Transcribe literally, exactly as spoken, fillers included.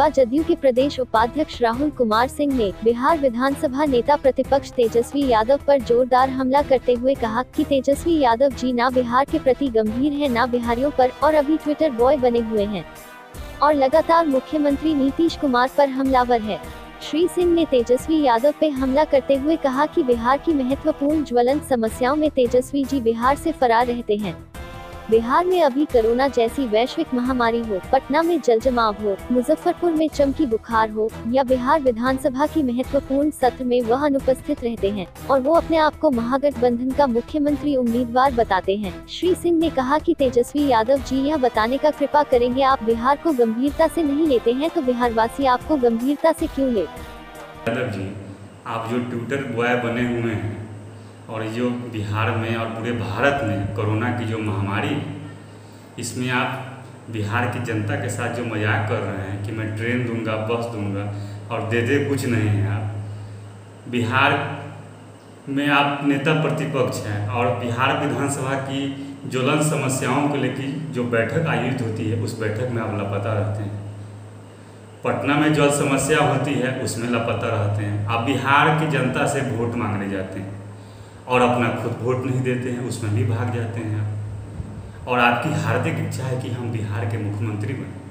युवा जदयू के प्रदेश उपाध्यक्ष राहुल कुमार सिंह ने बिहार विधानसभा नेता प्रतिपक्ष तेजस्वी यादव पर जोरदार हमला करते हुए कहा कि तेजस्वी यादव जी ना बिहार के प्रति गंभीर हैं, ना बिहारियों पर, और अभी ट्विटर बॉय बने हुए हैं और लगातार मुख्यमंत्री नीतीश कुमार पर हमलावर है। श्री सिंह ने तेजस्वी यादव पे हमला करते हुए कहा कि बिहार की महत्वपूर्ण ज्वलंत समस्याओं में तेजस्वी जी बिहार से फरार रहते हैं। बिहार में अभी कोरोना जैसी वैश्विक महामारी हो, पटना में जलजमाव हो, मुजफ्फरपुर में चमकी बुखार हो, या बिहार विधानसभा की महत्वपूर्ण सत्र में वह अनुपस्थित रहते हैं और वो अपने आप को महागठबंधन का मुख्यमंत्री उम्मीदवार बताते हैं। श्री सिंह ने कहा कि तेजस्वी यादव जी यह बताने का कृपा करेंगे आप बिहार को गंभीरता से नहीं लेते हैं तो बिहार वासी आपको गंभीरता से क्यों ले। यादव जी, आप जो ट्विटर बॉय बने हुए हैं और जो बिहार में और पूरे भारत में कोरोना की जो महामारी है, इसमें आप बिहार की जनता के साथ जो मजाक कर रहे हैं कि मैं ट्रेन दूंगा, बस दूंगा और देते कुछ नहीं हैं। आप बिहार में आप नेता प्रतिपक्ष हैं और बिहार विधानसभा की ज्वलंत समस्याओं को लेकर जो बैठक आयोजित होती है उस बैठक में आप लापता रहते हैं। पटना में जल समस्या होती है उसमें लापता रहते हैं। आप बिहार की जनता से वोट मांगने जाते हैं और अपना खुद वोट नहीं देते हैं, उसमें भी भाग जाते हैं आप। और आपकी हार्दिक इच्छा है कि हम बिहार के मुख्यमंत्री बने।